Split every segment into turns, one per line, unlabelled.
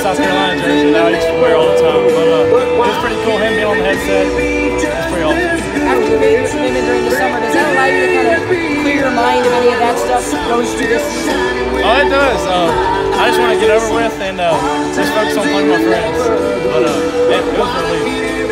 South Carolina jersey that I used to wear all the time. But it was pretty cool, him being on the headset. It's pretty awesome.
After you made this commitment during the summer, does that allow you to kind of clear your mind of any of that stuff going through this season?
Oh, it does. I just want to get over with and just focus on playing with my friends. But it was a relief.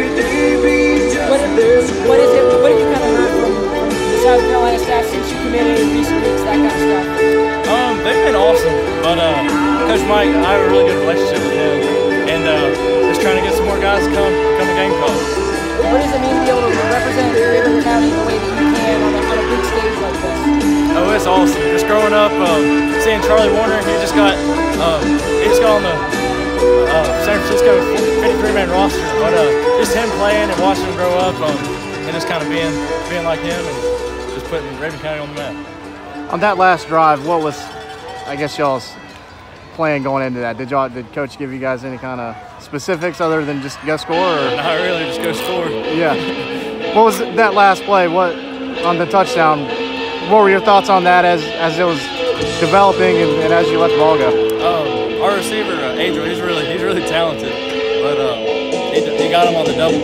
What have you kind of heard from the South Carolina staff since you committed in recent weeks, that kind of stuff?
They've been awesome, but Coach Mike, I have a really good relationship with him, and just trying to get some more guys to come to Gamecocks.
What does it mean to be able to represent Rayburn County the way that you can on a big stage like this?
Oh, it's awesome. Just growing up, seeing Charlie Warner, he just got on the San Francisco 53-man roster, but just him playing and watching him grow up, and just kind of being like him and just putting Rayburn County on the map.
On that last drive, what was, I guess, y'all's plan going into that? Did Coach give you guys any kind of specifics other than just go score? Or?
Not really, just go score.
Yeah. What was that last play? What on the touchdown? What were your thoughts on that as it was developing and as you let the ball go?
Our receiver, Adriel, he's really talented, but he got him on the double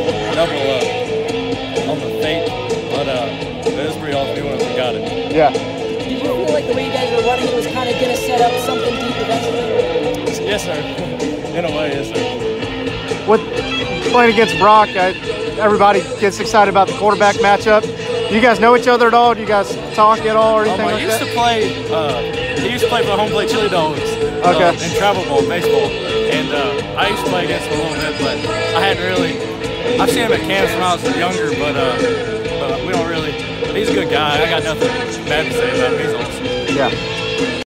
on the fake, but it was pretty awesome when we got it.
Yeah.
Did you feel like the way you guys were running was kind of going to set up something deep eventually?
Yes, sir. In a way, yes, sir.
What playing against Brock? Everybody gets excited about the quarterback matchup. Do you guys know each other at all? Do you guys talk at all or anything like that?
He used to play for the home play Chili Dogs.
Okay.
In travel ball, baseball, and I used to play against him a little bit, but I hadn't really. I've seen him at camps when I was younger, but we don't really. He's a good guy. I got nothing bad to say about him. He's awesome.
Yeah.